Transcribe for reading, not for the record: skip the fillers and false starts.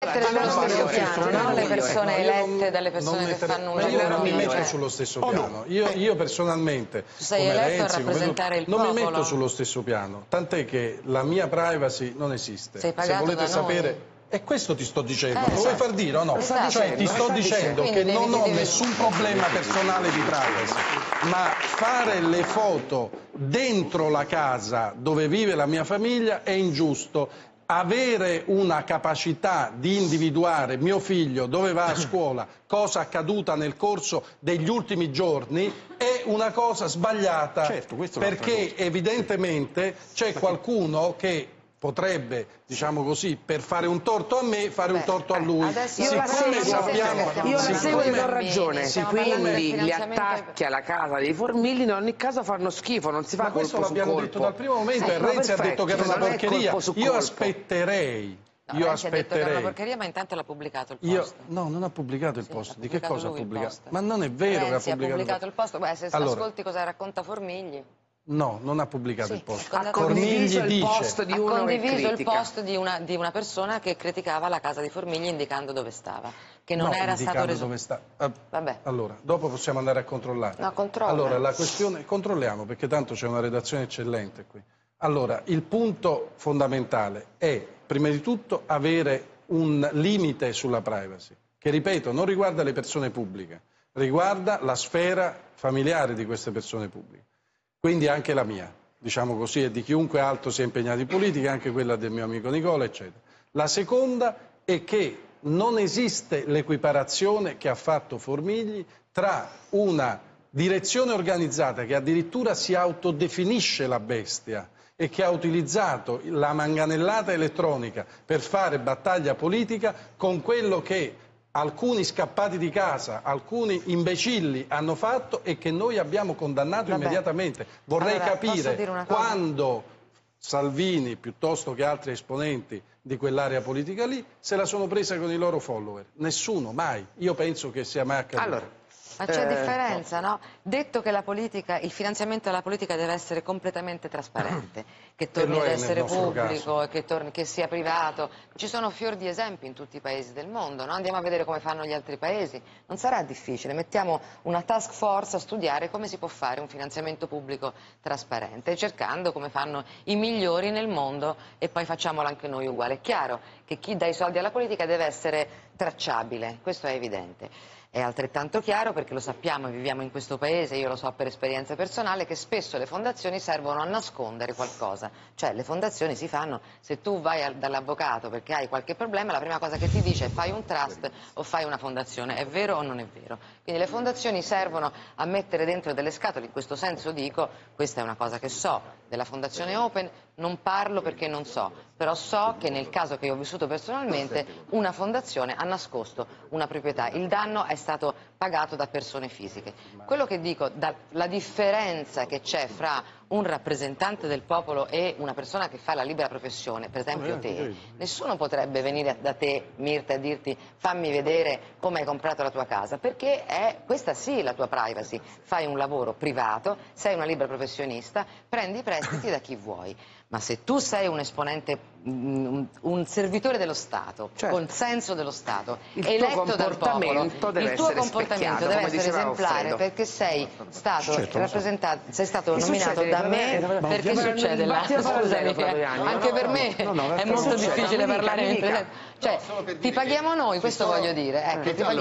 mettere sullo stesso piano, non le persone elette dalle persone che fanno un lavoro. Io non mi metto sullo stesso piano. Io personalmente, sei eletto a rappresentare il popolo. non mi metto sullo stesso piano, tant'è che la mia privacy non esiste. Sei pagato Se volete da sapere... noi. E questo ti sto dicendo, lo vuoi far dire o no? Cioè ti sto dicendo che non ho nessun problema personale di privacy, ma fare le foto dentro la casa dove vive la mia famiglia è ingiusto. Avere una capacità di individuare mio figlio dove va a scuola, cosa accaduta nel corso degli ultimi giorni, è una cosa sbagliata, perché evidentemente c'è qualcuno che potrebbe, diciamo così, per fare un torto a me, fare un torto a lui. Siccome sappiamo, io la seguo e do ragione, quindi gli attacchi alla casa dei Formigli in ogni caso fanno schifo, non si fa colpo su colpo. Ma questo l'abbiamo detto dal primo momento e Renzi ha detto che era una porcheria. Io aspetterei. No, Renzi ha detto che era una porcheria, ma intanto l'ha pubblicato il post. No, non ha pubblicato il post. Di che cosa ha pubblicato? Post. Ma non è vero Renzi che ha pubblicato il post. Beh, se ascolti cosa racconta Formigli. No, non ha pubblicato il post. Ha condiviso il post di uno che critica. Il post di una persona che criticava la casa di Formigli indicando dove stava, che non era stato reso. Dove sta. Vabbè. Allora, dopo possiamo andare a controllare. No, controlla. Allora, la questione controlliamo perché tanto c'è una redazione eccellente qui. Allora, il punto fondamentale è prima di tutto avere un limite sulla privacy, che ripeto, non riguarda le persone pubbliche, riguarda la sfera familiare di queste persone pubbliche. Quindi anche la mia, diciamo così, e di chiunque altro sia impegnato in politica, anche quella del mio amico Nicola, eccetera. La seconda è che non esiste l'equiparazione che ha fatto Formigli tra una direzione organizzata che addirittura si autodefinisce la bestia e che ha utilizzato la manganellata elettronica per fare battaglia politica con quello che alcuni scappati di casa, alcuni imbecilli hanno fatto e che noi abbiamo condannato immediatamente. Vorrei capire quando Salvini, piuttosto che altri esponenti di quell'area politica lì, se la sono presa con i loro follower. Nessuno, mai. Io penso che sia mai accaduto. Ma c'è differenza, no? Detto che la politica, il finanziamento alla politica deve essere completamente trasparente, che torni ad essere pubblico e che sia privato. Ci sono fior di esempi in tutti i paesi del mondo, no? Andiamo a vedere come fanno gli altri paesi. Non sarà difficile, mettiamo una task force a studiare come si può fare un finanziamento pubblico trasparente, cercando come fanno i migliori nel mondo e poi facciamolo anche noi uguale. È chiaro che chi dà i soldi alla politica deve essere tracciabile, questo è evidente. È altrettanto chiaro, perché lo sappiamo e viviamo in questo paese, io lo so per esperienza personale, che spesso le fondazioni servono a nascondere qualcosa. Cioè le fondazioni si fanno, se tu vai dall'avvocato perché hai qualche problema, la prima cosa che ti dice è fai un trust o fai una fondazione. È vero o non è vero? Quindi le fondazioni servono a mettere dentro delle scatole, in questo senso dico, questa è una cosa che so, della fondazione Open non parlo perché non so, però so che nel caso che io ho vissuto personalmente una fondazione ha nascosto una proprietà, il danno è stato pagato da persone fisiche. Quello che dico, la differenza che c'è fra un rappresentante del popolo e una persona che fa la libera professione, per esempio te, nessuno potrebbe venire da te, Mirta, e dirti fammi vedere come hai comprato la tua casa, perché è questa sì la tua privacy, fai un lavoro privato, sei una libera professionista, prendi i prestiti da chi vuoi. Ma se tu sei un esponente, un servitore dello Stato, col senso dello Stato, eletto dal popolo, il tuo comportamento deve essere esemplare, perché sei stato rappresentato, sei stato nominato da me, perché succede là? Scusami, anche per me è molto difficile parlare mentre... Cioè, ti paghiamo noi, questo voglio dire.